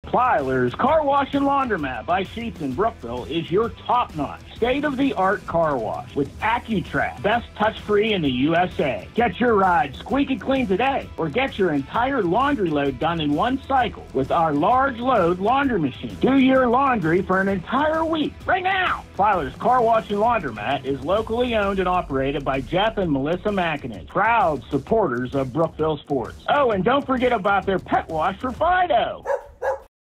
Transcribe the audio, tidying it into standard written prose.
Plylers Car Wash and Laundromat by Sheets in Brookville is your top-notch, state-of-the-art car wash with AccuTrack, best touch-free in the USA. Get your ride squeaky clean today, or get your entire laundry load done in one cycle with our large load laundry machine. Do your laundry for an entire week right now. Plylers Car Wash and Laundromat is locally owned and operated by Jeff and Melissa McInnes, proud supporters of Brookville sports. Oh, and don't forget about their pet wash for Fido.